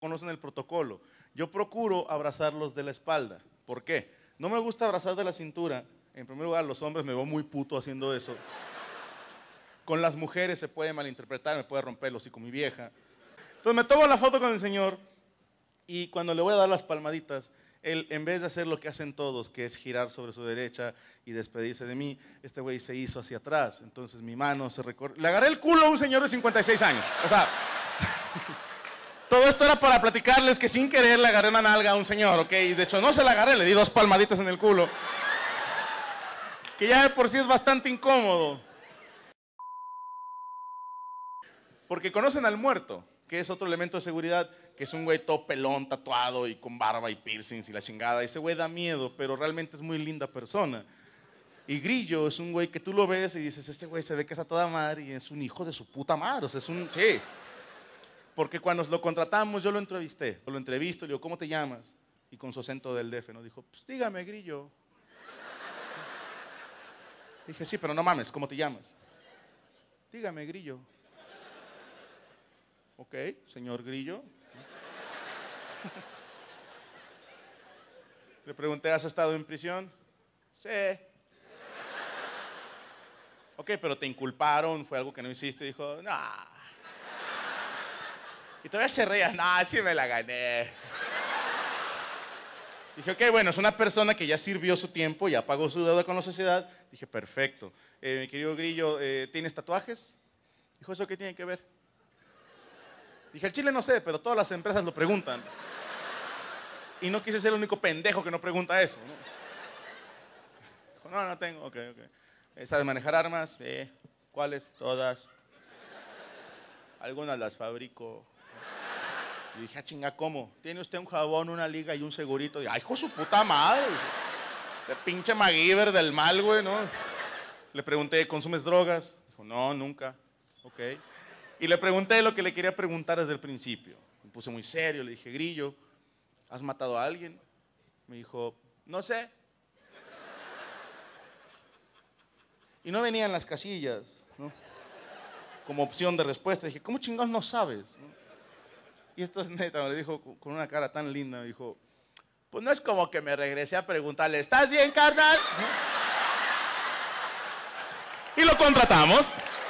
conocen el protocolo. Yo procuro abrazarlos de la espalda. ¿Por qué? No me gusta abrazar de la cintura. En primer lugar, los hombres me veo muy puto haciendo eso. Con las mujeres se puede malinterpretar, me puede romper el hocico mi vieja. Entonces me tomo la foto con el señor y cuando le voy a dar las palmaditas, él, en vez de hacer lo que hacen todos, que es girar sobre su derecha y despedirse de mí, este güey se hizo hacia atrás. Entonces mi mano se recorre. Le agarré el culo a un señor de 56 años. O sea, todo esto era para platicarles que sin querer le agarré una nalga a un señor, ¿ok? Y de hecho no se la agarré, le di 2 palmaditas en el culo. Que ya de por sí es bastante incómodo. Porque conocen al muerto, que es otro elemento de seguridad, que es un güey todo pelón, tatuado y con barba y piercings y la chingada. Ese güey da miedo, pero realmente es muy linda persona. Y Grillo es un güey que tú lo ves y dices, este güey se ve que es a toda madre y es un hijo de su puta madre. O sea, es un... Sí. Porque cuando lo contratamos, yo lo entrevisté. Lo entrevisto, le digo, ¿cómo te llamas? Y con su acento del DF, ¿no? Dijo, pues dígame, Grillo. Dije, sí, pero no mames, ¿cómo te llamas? Dígame, Grillo. Ok, señor Grillo. Le pregunté, ¿has estado en prisión? Sí. Ok, pero te inculparon, fue algo que no hiciste. Dijo, no. Y todavía se reía, no, sí me la gané. Dije, ok, bueno, es una persona que ya sirvió su tiempo, ya pagó su deuda con la sociedad. Dije, perfecto. Mi querido Grillo, ¿tienes tatuajes? Dijo, ¿eso qué tiene que ver? Dije, el chile no sé, pero todas las empresas lo preguntan. Y no quise ser el único pendejo que no pregunta eso, ¿no? Dijo, no, no tengo, ok. ¿Sabes manejar armas? ¿Cuáles? Todas. Algunas las fabrico. Y dije, chinga, ¿cómo? ¿Tiene usted un jabón, una liga y un segurito? Y, ay, hijo de su puta madre. Este pinche MacGyver del mal, güey, ¿no? Le pregunté, ¿consumes drogas? Dijo, no, nunca. Ok. Y le pregunté lo que le quería preguntar desde el principio. Me puse muy serio, le dije, Grillo, ¿has matado a alguien? Me dijo, no sé. Y no venía en las casillas, ¿no? Como opción de respuesta. Dije, ¿cómo chingados no sabes? ¿No? Y esto es neta, me lo dijo con una cara tan linda. Me dijo, pues no es como que me regresé a preguntarle, ¿estás bien, carnal? ¿No? Y lo contratamos.